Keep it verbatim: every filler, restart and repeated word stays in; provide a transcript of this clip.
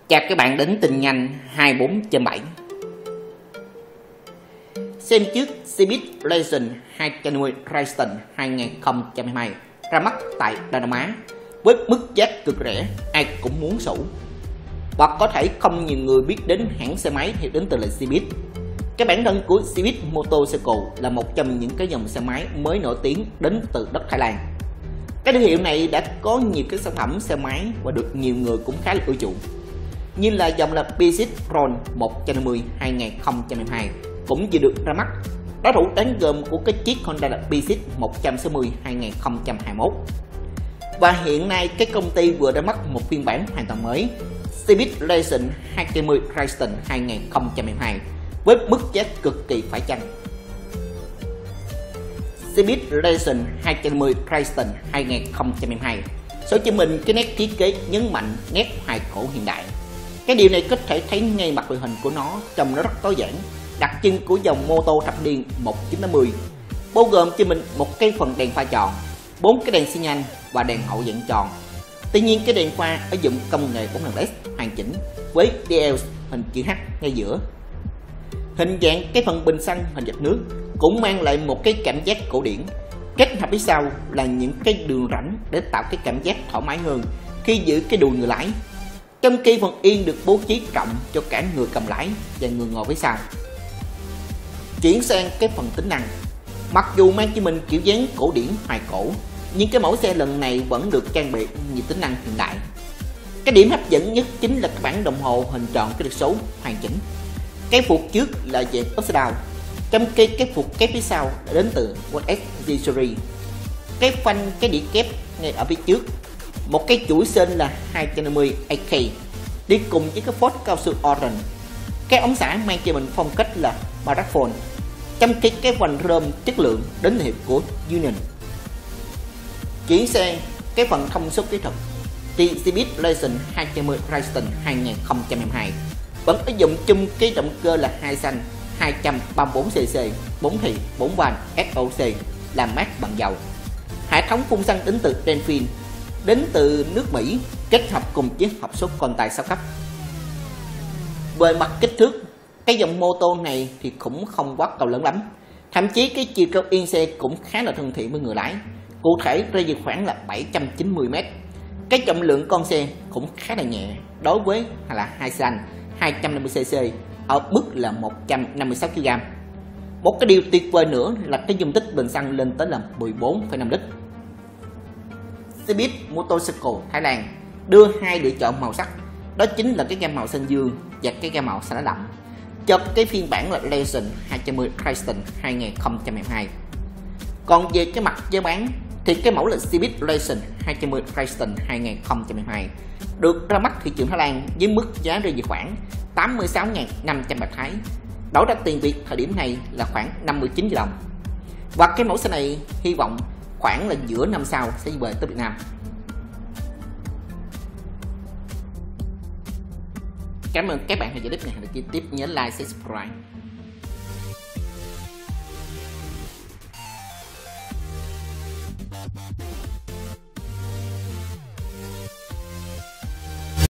Chào các bạn đến tin nhanh hai mươi bốn trên bảy. Xem trước Cbiz Legends hai trăm mười Racing hai không hai hai ra mắt tại Đông Nam Á với mức giá cực rẻ, ai cũng muốn sủ. Hoặc có thể không nhiều người biết đến hãng xe máy theo đến từ là Cbiz. Cái bản thân của Cbiz Motorcycle là một trong những cái dòng xe máy mới nổi tiếng đến từ đất Thái Lan. Cái thương hiệu này đã có nhiều cái sản phẩm xe máy và được nhiều người cũng khá là ưa chuộng, như là dòng là Peugeot Ron một trăm năm mươi hai không hai hai cũng vừa được ra mắt. Đối thủ đáng gồm của cái chiếc Honda là Peugeot một trăm sáu mươi hai không hai mốt. Và hiện nay cái công ty vừa ra mắt một phiên bản hoàn toàn mới Cbiz Legends hai trăm mười Racing hai không hai hai với mức giá cực kỳ phải chăng. Cbiz Legends hai trăm mười Racing hai không hai hai sở chứng minh cái nét thiết kế nhấn mạnh nét hoài cổ hiện đại. Cái điều này có thể thấy ngay mặt đội hình của nó, trông nó rất tối giản, đặc trưng của dòng mô tô thập niên một nghìn chín trăm tám mươi, bao gồm cho mình một cái phần đèn pha tròn, bốn cái đèn xi nhan và đèn hậu dạng tròn. Tuy nhiên cái đèn pha ở dụng công nghệ bốn đèn led hoàn chỉnh với đê lờ hình chữ H ngay giữa. Hình dạng cái phần bình xăng hình giọt nước cũng mang lại một cái cảm giác cổ điển. Kết hợp phía sau là những cái đường rãnh để tạo cái cảm giác thoải mái hơn khi giữ cái đùi người lái. Trong khi phần yên được bố trí rộng cho cả người cầm lái và người ngồi phía sau. Chuyển sang cái phần tính năng, mặc dù mang cho mình kiểu dáng cổ điển hoài cổ, nhưng cái mẫu xe lần này vẫn được trang bị nhiều tính năng hiện đại. Cái điểm hấp dẫn nhất chính là cái bản đồng hồ hình tròn cái được số hoàn chỉnh. Cái phuộc trước là dạng upside down, trong khi cái phuộc kép phía sau đến từ World ét giê Series. Cái phanh cái đĩa kép ngay ở phía trước, một cái chuỗi sên là hai trăm năm mươi a ca đi cùng với cái phốt cao su orange. Cái ống xả mang cho mình phong cách là paraphone, trong khi cái vành rơm chất lượng đến hiệu của Union. Chuyển sang cái phần thông số kỹ thuật thì Cbiz Legends hai trăm mười Racing hai không hai hai vẫn ứng dụng chung cái động cơ là hai xanh hai trăm ba mươi tư xê xê, bốn thì bốn van ét o xê làm mát bằng dầu. Hệ thống phun xăng đến từ Delphin đến từ nước Mỹ kết hợp cùng với hộp số con tay sáu cấp. Về mặt kích thước, cái dòng mô tô này thì cũng không quá cao lớn lắm, thậm chí cái chiều cao yên xe cũng khá là thân thiện với người lái, cụ thể rơi về khoảng là bảy trăm chín mươi mét. Cái trọng lượng con xe cũng khá là nhẹ đối với là hai xanh hai trăm năm mươi xê xê ở mức là một trăm năm mươi sáu ki lô gam. Một cái điều tuyệt vời nữa là cái dung tích bình xăng lên tới là mười bốn phẩy năm lít. Cbiz Motorcycle Thái Lan đưa hai lựa chọn màu sắc, đó chính là cái gam màu xanh dương và cái gam màu xanh lá đậm cho cái phiên bản là Legends hai trăm mười Racing hai không hai hai. Còn về cái mặt giá bán thì cái mẫu là Cbiz Legends hai trăm mười Racing hai không hai hai được ra mắt thị trường Thái Lan với mức giá rơi về khoảng tám mươi sáu nghìn năm trăm bạc Thái, đổi ra tiền Việt thời điểm này là khoảng năm mươi chín triệu đồng. Và cái mẫu xe này hy vọng khoảng là giữa năm sau sẽ về tới Việt Nam. Cảm ơn các bạn theo dõi clip này. Hãy tiếp nhớ like, subscribe.